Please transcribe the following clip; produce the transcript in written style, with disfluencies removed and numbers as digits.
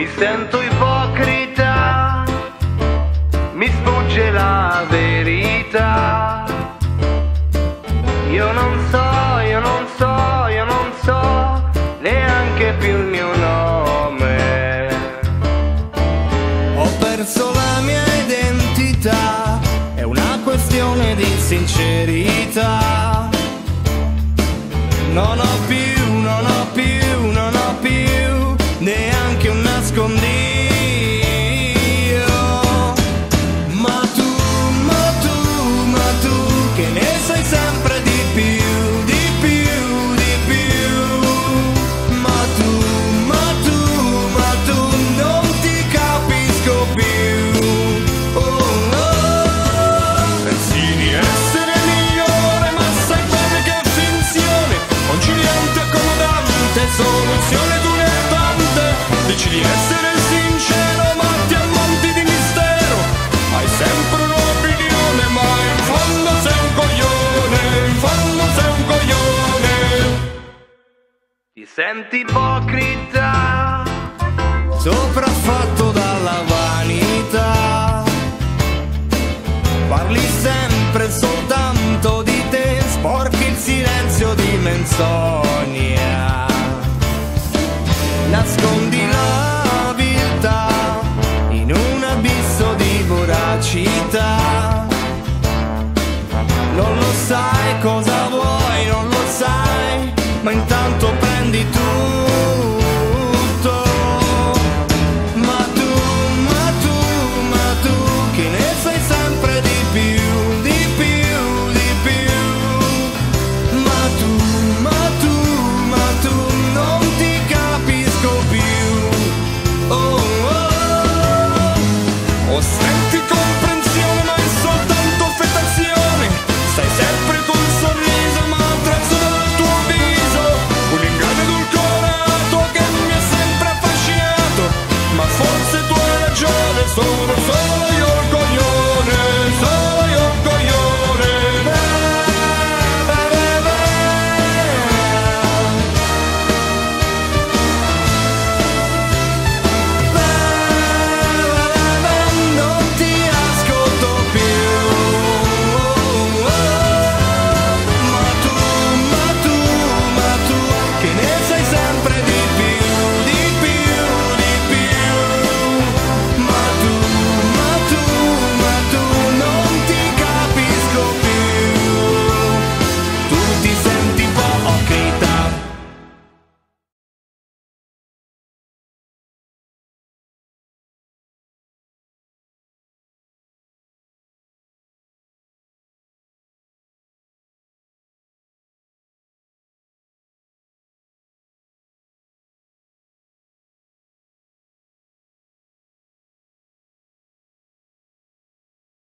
sento ipocrita, mi sfugge la verità. Io non so, io non so, io non so neanche più il mio nome. Ho perso la mia identità, è una questione di sincerità. Non ho più, non ho più, non ho più neanche un nascondiglio. Ma tu, ma tu, ma tu, che ne sai sempre di più, di più, di più. Ma tu, ma tu, ma tu, non ti capisco più. Oh, oh. Pensi di essere migliore, ma sai bene che è finzione, conciliante, accomodante, soluzione d'una tante. Dici di essere sincero, ma ti ammanti di mistero. Hai sempre un'opinione, ma in fondo sei un coglione, in fondo sei un coglione. Ti senti ipocrita, Sopraffatto dalla vanità, parli sempre soltanto di te, sporchi il silenzio di menzogna. Nascondi la viltà in un abisso di voracità. Non lo sai cosa vuoi, non lo sai, ma intanto prendi tutto. Ma tu, ma tu, ma tu, che ne sai sempre di più, di più, di più. Ma tu, ma tu, ma tu, non ti capisco più. Oh, oh. O senti comprensione, ma è soltanto fetazione. Stai sempre col sorriso, ma attraverso dal tuo viso un inganno edulcorato che mi ha sempre affascinato. Ma forse tu hai ragione, sono solo io